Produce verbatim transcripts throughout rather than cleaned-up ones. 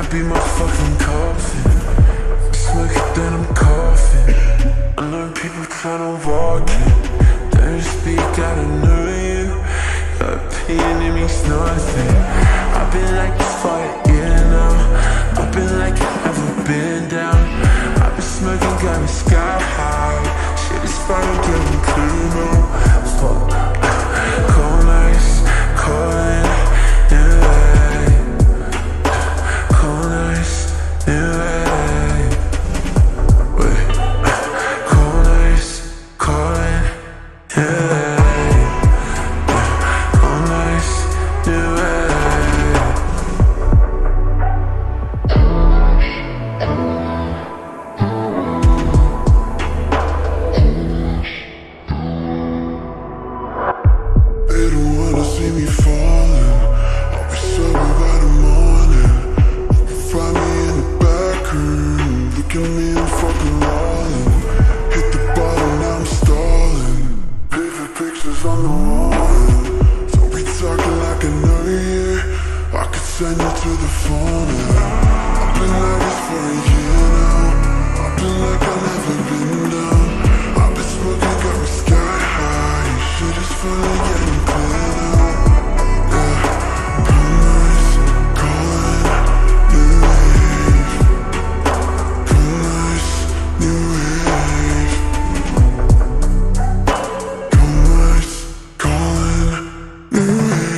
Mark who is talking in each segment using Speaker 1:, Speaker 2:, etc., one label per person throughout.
Speaker 1: be my fucking coffin. Smoke it, then I'm coughing. I know people tryna walk in. Don't speak, I don't know you. Your opinion, it means nothing. I've been like this for a year now. I've been like I've never been down. I've been smoking, got me sky high. Shit is finally getting clear now. Fuck. Cold nights, calling, yeah. Cold nights, yeah. Wait. Cold nights, calling, yeah. Cold nights, yeah.
Speaker 2: Send you to the phone now. I've been like this for a year now. I've been like I've never been down. I've been smoking, got me sky high. Shit is finally getting clear now. Yeah, blue nights, calling, new wave. Blue nights, new wave. Blue nights, calling, new wave.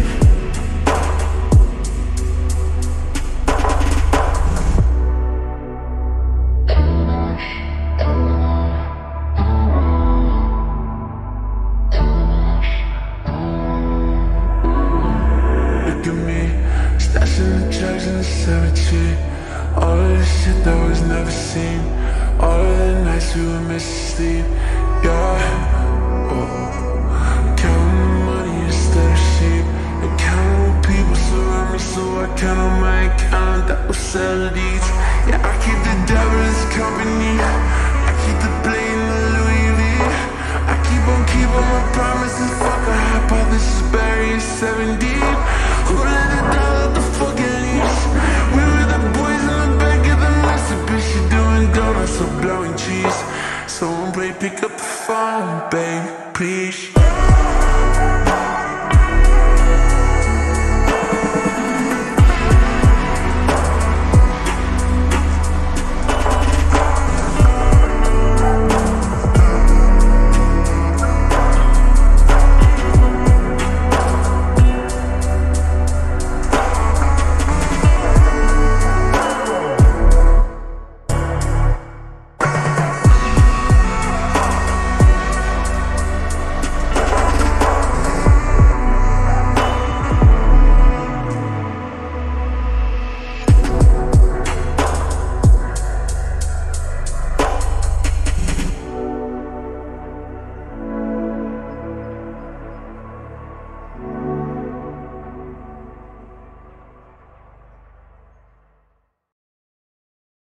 Speaker 1: Stashing the drugs in the cemetery. All of the shit that was never seen. All of the nights we were missing sleep. Yeah, oh. Counting the money instead of sheep. And counting people surround me, so I count on my account that will sell these. Yeah, I keep the devil as company. I keep the blade in the Louis V. I keep on keeping my promises. Fuck a hypothesis, bury it seven deep. Who let it down? We were the boys in the back of the master bitch, you doing donuts or blowing cheese. So one break, pick up